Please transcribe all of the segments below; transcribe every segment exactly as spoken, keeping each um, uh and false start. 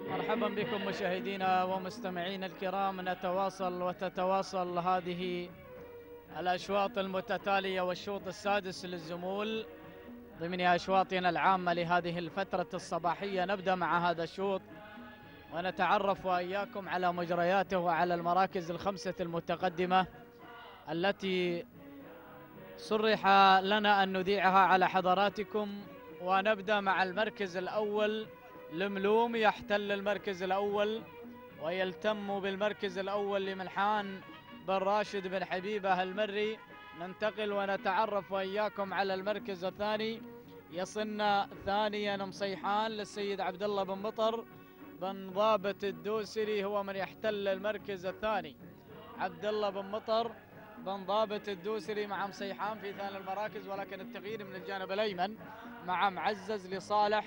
مرحبا بكم مشاهدينا ومستمعينا الكرام. نتواصل وتتواصل هذه الأشواط المتتالية والشوط السادس للزمول ضمن أشواطنا العامة لهذه الفترة الصباحية. نبدأ مع هذا الشوط ونتعرف وإياكم على مجرياته وعلى المراكز الخمسة المتقدمة التي صرح لنا أن نذيعها على حضراتكم. ونبدأ مع المركز الأول. لملوم يحتل المركز الأول ويلتم بالمركز الأول لملحان بن راشد بن حبيبة المري. ننتقل ونتعرف وإياكم على المركز الثاني. يصلنا ثانيا مصيحان للسيد عبد الله بن مطر بن ضابط الدوسري، هو من يحتل المركز الثاني. عبد الله بن مطر بن ضابط الدوسري مع مصيحان في ثاني المراكز، ولكن التغيير من الجانب الأيمن مع معزز لصالح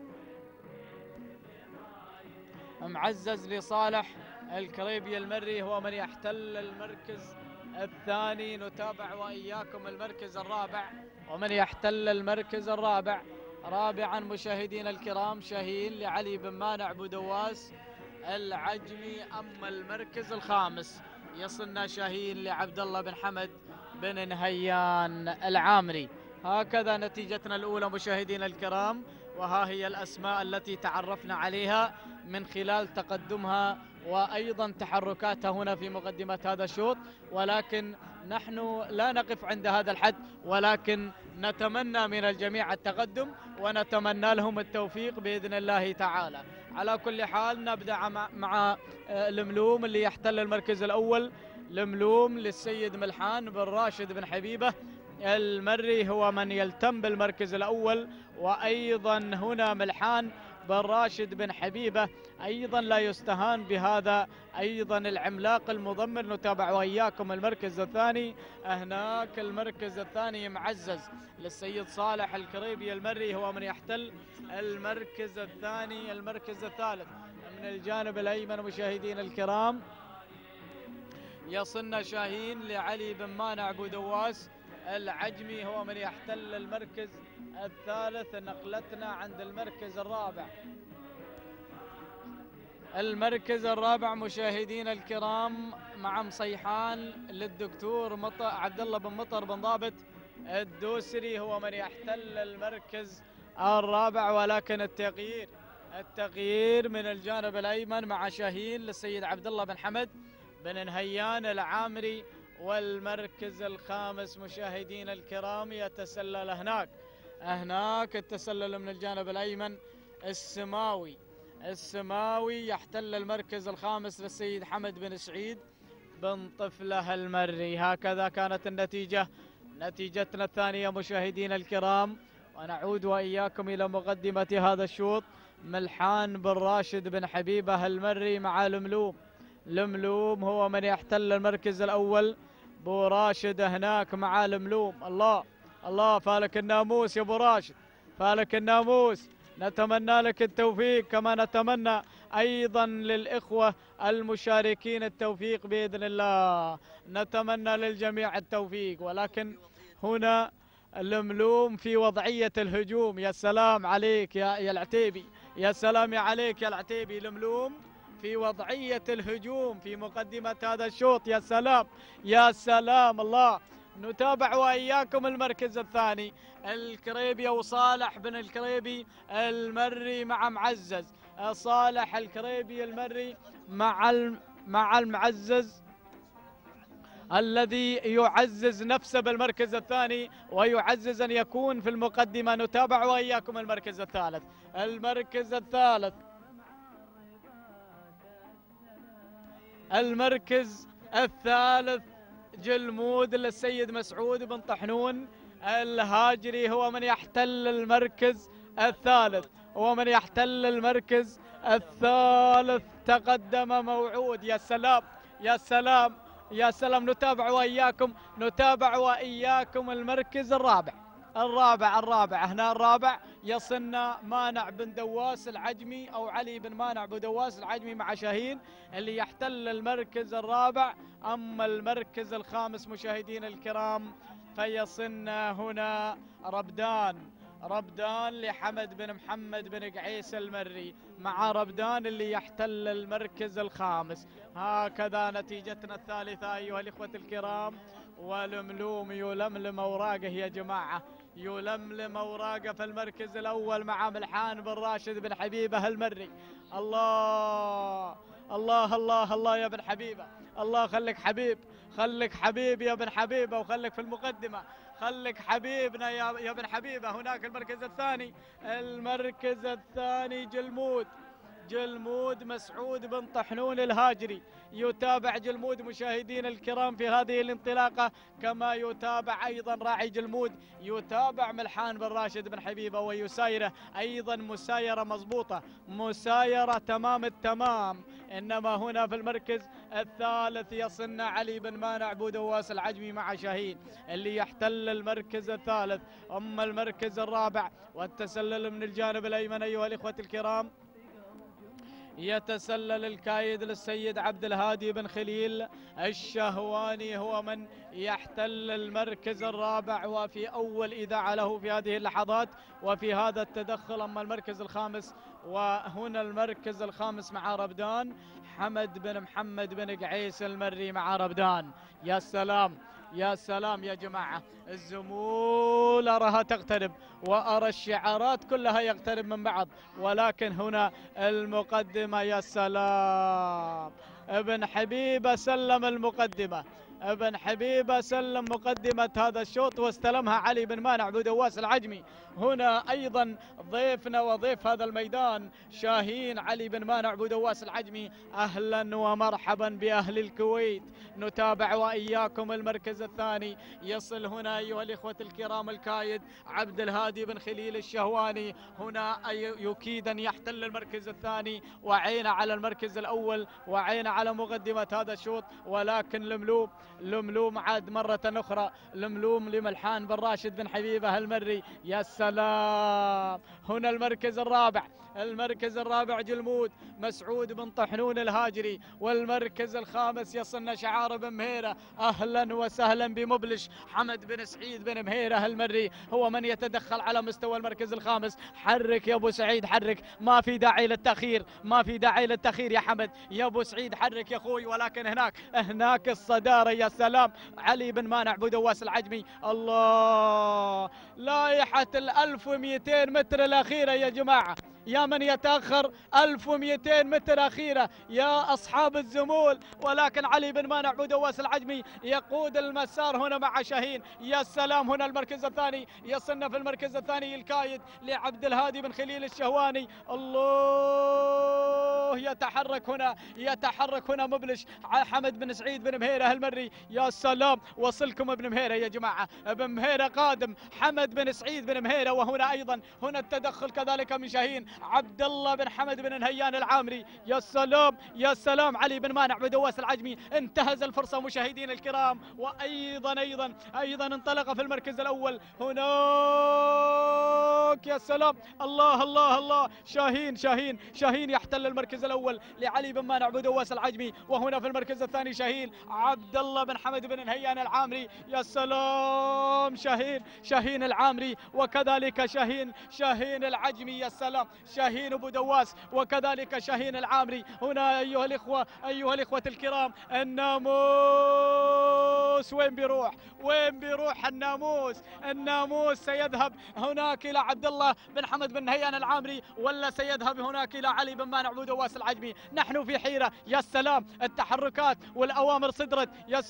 معزز لصالح الكريبي المري، هو من يحتل المركز الثاني. نتابع وإياكم المركز الرابع، ومن يحتل المركز الرابع رابعا مشاهدينا الكرام شاهين لعلي بن مانع بودواس العجمي. أما المركز الخامس يصلنا شاهين لعبد الله بن حمد بن نهيان العامري. هكذا نتيجتنا الأولى مشاهدينا الكرام، وها هي الأسماء التي تعرفنا عليها من خلال تقدمها وأيضا تحركاتها هنا في مقدمة هذا الشوط. ولكن نحن لا نقف عند هذا الحد، ولكن نتمنى من الجميع التقدم ونتمنى لهم التوفيق بإذن الله تعالى. على كل حال نبدأ مع الملوم اللي يحتل المركز الأول. الملوم للسيد ملحان بن راشد بن حبيبة المري، هو من يلتم بالمركز الأول. وأيضا هنا ملحان بن راشد بن حبيبة أيضا لا يستهان بهذا أيضا العملاق المضمر. نتابع وإياكم المركز الثاني. هناك المركز الثاني معزز للسيد صالح الكريبي المري، هو من يحتل المركز الثاني. المركز الثالث من الجانب الأيمن مشاهدين الكرام يصلنا شاهين لعلي بن مانع بودواس العجمي، هو من يحتل المركز الثالث. نقلتنا عند المركز الرابع. المركز الرابع مشاهدين الكرام مع مصيحان للدكتور مطر عبد الله بن مطر بن ضابط الدوسري، هو من يحتل المركز الرابع. ولكن التغيير التغيير من الجانب الأيمن مع شاهين للسيد عبد الله بن حمد بن نهيان العامري. والمركز الخامس مشاهدين الكرام يتسلل هناك هناك التسلل من الجانب الأيمن السماوي السماوي يحتل المركز الخامس للسيد حمد بن سعيد بن طفله المري. هكذا كانت النتيجة نتيجتنا الثانية مشاهدين الكرام. ونعود وإياكم إلى مقدمة هذا الشوط. ملحان بن راشد بن حبيبة المري مع الملوم. الملوم هو من يحتل المركز الأول. بو راشد هناك مع الملوم. الله الله فالك الناموس يا ابو راشد، فالك الناموس. نتمنى لك التوفيق، كما نتمنى ايضا للاخوه المشاركين التوفيق باذن الله. نتمنى للجميع التوفيق. ولكن هنا الملوم في وضعيه الهجوم. يا سلام عليك يا يا العتيبي، يا سلام عليك يا العتيبي. الملوم في وضعية الهجوم في مقدمة هذا الشوط. يا سلام يا سلام الله. نتابع وإياكم المركز الثاني. الكريبي وصالح بن الكريبي المري مع معزز. صالح الكريبي المري مع مع المعزز الذي يعزز نفسه بالمركز الثاني ويعزز أن يكون في المقدمة. نتابع وإياكم المركز الثالث. المركز الثالث المركز الثالث جلمود للسيد مسعود بن طحنون الهاجري، هو من يحتل المركز الثالث هو من يحتل المركز الثالث. تقدم موعود. يا سلام يا سلام يا سلام. نتابع وإياكم نتابع وإياكم المركز الرابع الرابع الرابع هنا الرابع يصلنا مانع بن دواس العجمي أو علي بن مانع بن دواس العجمي مع شاهين اللي يحتل المركز الرابع. أما المركز الخامس مشاهدين الكرام فيصلنا هنا ربدان ربدان لحمد بن محمد بن قعيس المري مع ربدان اللي يحتل المركز الخامس. هكذا نتيجتنا الثالثة أيها الإخوة الكرام. والملوم يلملم أوراقه يا جماعة، يلملم أوراقه في المركز الأول مع ملحان بن راشد بن حبيبة المري. الله الله الله الله يا بن حبيبة، الله خليك حبيب، خليك حبيب يا بن حبيبة، وخليك في المقدمة، خليك حبيبنا يا يا بن حبيبة. هناك المركز الثاني، المركز الثاني جلمود، جلمود مسعود بن طحنون الهاجري. يتابع جلمود مشاهدينا الكرام في هذه الانطلاقة، كما يتابع أيضا راعي جلمود، يتابع ملحان بن راشد بن حبيبة ويسايره أيضا مسايرة مضبوطة، مسايرة تمام التمام. إنما هنا في المركز الثالث يصلنا علي بن مانع بودواس العجمي مع شاهين اللي يحتل المركز الثالث. أما المركز الرابع والتسلل من الجانب الأيمن أيها الإخوة الكرام، يتسلل الكايد للسيد عبد الهادي بن خليل الشهواني، هو من يحتل المركز الرابع وفي أول إذاعة له في هذه اللحظات وفي هذا التدخل. أما المركز الخامس، وهنا المركز الخامس مع ربدان، حمد بن محمد بن قعيس المري مع ربدان. يا سلام يا سلام يا جماعة، الزمول أراها تقترب وأرى الشعارات كلها يقترب من بعض، ولكن هنا المقدمة. يا سلام، ابن حبيبة سلم المقدمة، ابن حبيبة سلم مقدمة هذا الشوط واستلمها علي بن مانع بودواس العجمي. هنا أيضا ضيفنا وضيف هذا الميدان شاهين علي بن مانع بودواس العجمي. أهلا ومرحبا بأهل الكويت. نتابع وإياكم المركز الثاني، يصل هنا أيها الإخوة الكرام الكايد عبد الهادي بن خليل الشهواني، هنا يكيد أن يحتل المركز الثاني، وعين على المركز الأول وعين على مقدمة هذا الشوط. ولكن لملوم لملوم عاد مرة أخرى، لملوم لملحان بن راشد بن حبيبة المري. يا سلام، هنا المركز الرابع، المركز الرابع جلمود مسعود بن طحنون الهاجري. والمركز الخامس يصلنا شعار بن مهيرة. أهلا وسهلا بمبلش حمد بن سعيد بن مهيرة المري، هو من يتدخل على مستوى المركز الخامس. حرك يا أبو سعيد حرك، ما في داعي للتأخير، ما في داعي للتأخير يا حمد، يا أبو سعيد حرك يا أخوي. ولكن هناك هناك الصدارة. يا سلام، علي بن مانع بودواس العجمي. الله، لائحة الألف ومئتين متر الأخيرة يا جماعة، يا من يتأخر ألف ومئتين متر أخيرة يا أصحاب الزمول. ولكن علي بن مانع بودواس العجمي يقود المسار هنا مع شاهين. يا سلام، هنا المركز الثاني، يصلنا في المركز الثاني الكايد لعبد الهادي بن خليل الشهواني. الله، يتحرك هنا يتحرك هنا مبلش حمد بن سعيد بن مهيرة المري. يا سلام، وصلكم ابن مهيرة يا جماعة، ابن مهيرة قادم، حمد بن سعيد بن مهيرة. وهنا أيضا هنا التدخل كذلك من شاهين عبد الله بن حمد بن نهيان العامري. يا سلام يا سلام، علي بن مانع بودواس العجمي انتهز الفرصة مشاهدين الكرام، وأيضا أيضا أيضا انطلق في المركز الأول. هناك يا سلام، الله الله الله، شاهين شاهين شاهين يحتل المركز الأول لعلي بن مانع بودواس العجمي. وهنا في المركز الثاني شاهين عبد الله بن حمد بن نهيان العامري. يا سلام، شاهين شاهين العامري وكذلك شاهين شاهين العجمي. يا سلام، شاهين بودواس وكذلك شاهين العامري. هنا أيها الإخوة أيها الإخوة الكرام، الناموس وين بيروح؟ وين بيروح الناموس؟ الناموس سيذهب هناك إلى عبد الله بن حمد بن نهيان العامري، ولا سيذهب هناك إلى علي بن مانع بودواس العجمي؟ نحن في حيرة. يا سلام، التحركات والأوامر صدرت. يا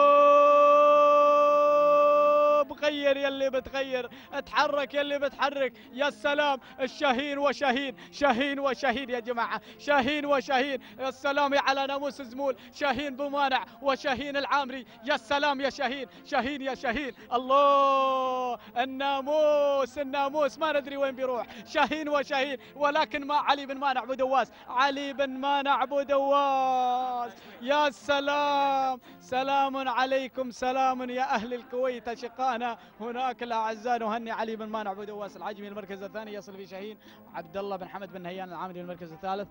سلام، غير يلي بتغير، اتحرك يلي بتحرك. يا سلام، الشاهين وشاهين شاهين وشاهين يا جماعة، شاهين وشاهين. يا سلام على ناموس الزمول، شاهين بمانع وشاهين العامري. يا سلام يا شاهين شاهين يا شاهين. الله، الناموس الناموس ما ندري وين بيروح، شاهين وشاهين. ولكن ما علي بن مانع بودواس، علي بن مانع بودواس. يا سلام، سلام عليكم، سلام يا أهل الكويت أشقائنا هناك الأعزاء. نهني علي بن مانع بودواس العجمي المركز الثاني، يصل في شاهين عبد الله بن حمد بن نهيان العامري المركز الثالث.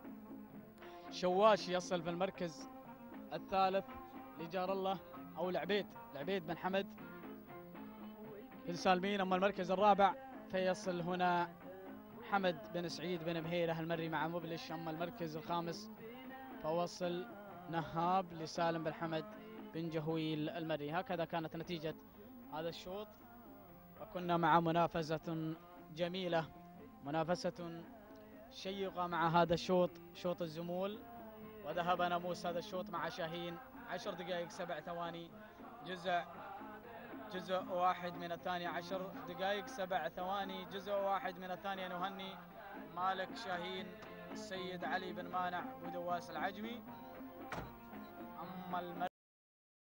شواش يصل في المركز الثالث لجار الله أو العبيد، العبيد بن حمد بن سالمين. أما المركز الرابع فيصل هنا حمد بن سعيد بن بهيره المري مع مبلش. اما المركز الخامس فوصل نهاب لسالم بن حمد بن جهويل المري. هكذا كانت نتيجة هذا الشوط، وكنا مع منافسة جميلة، منافسة شيقة مع هذا الشوط، شوط الزمول. وذهب ناموس هذا الشوط مع شاهين عشر دقائق سبع ثواني، جزء جزء واحد من الثانية، عشر دقائق سبع ثواني جزء واحد من الثانية. نهني مالك شاهين، السيد علي بن مانع بودواس العجمي. أما